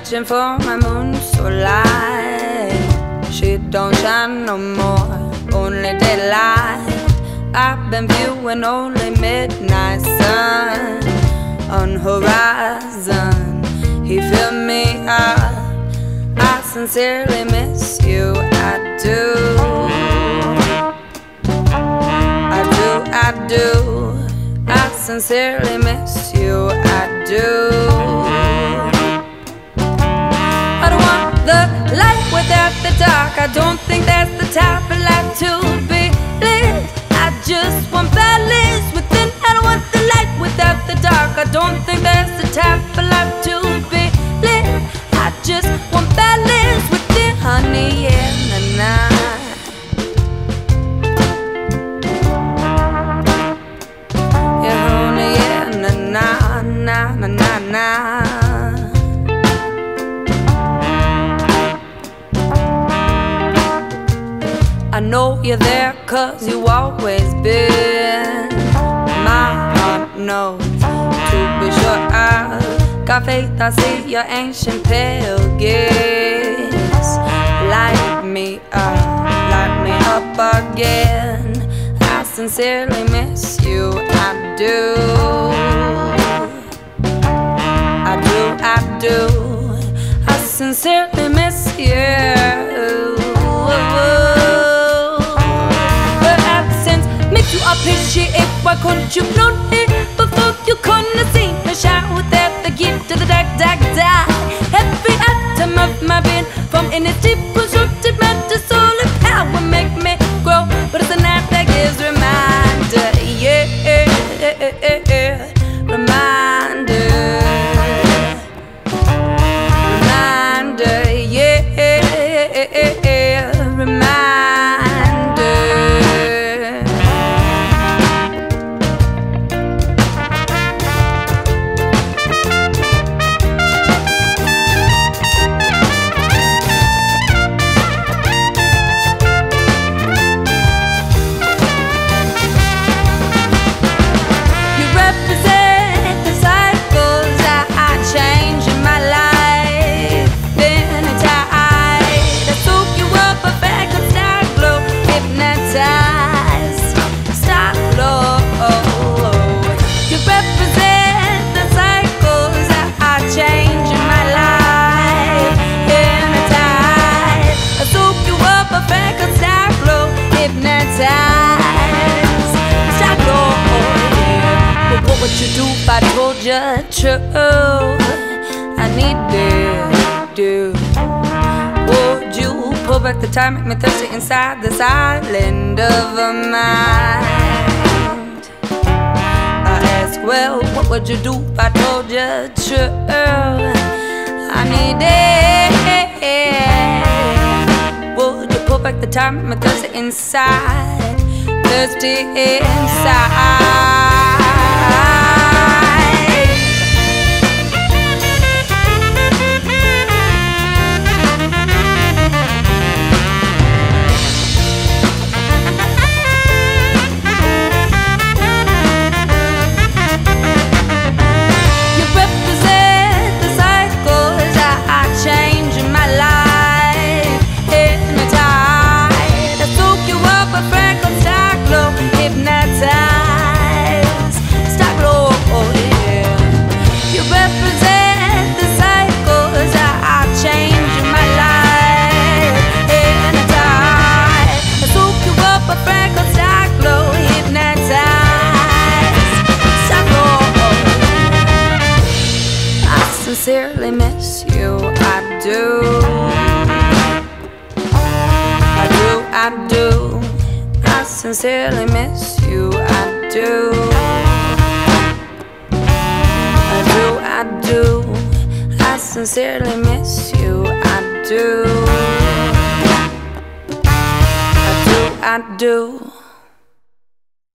searching for my moon so light. She don't shine no more, only daylight. I've been viewing only midnight sun on horizon. He filled me up. I sincerely miss you. I do. I do. I sincerely miss you. I do. I don't want the light without the dark. I don't think that's the type of life to be lived. I just want balance within. I don't want the light without the dark. I don't think that's the type of life to be lived. I just want balance within, honey, yeah, nah. Na, na, na. I know you're there 'cause you always been. My heart knows, to be sure I got faith. I see your ancient pale gaze. Light me up again. I sincerely miss you, I do. I do. I sincerely miss you. But absence makes you appreciate. Why couldn't you blown it before you couldn't see a shout without the gift to the dark, dark, dark. Every atom of my being, from energy, constructive matter, soul and power, make me grow. But it's a night that gives reminder, yeah, reminder. What would you do if I told you the truth? I need you. Would you pull back the time, make me thirsty inside this island of a mind? I ask, well, what would you do if I told you the truth? I need it. Would you pull back the time, make me thirsty inside? Thirsty inside. Sincerely miss you, I do. I do. I sincerely miss you, I do. I do. I sincerely miss you, I do. I do.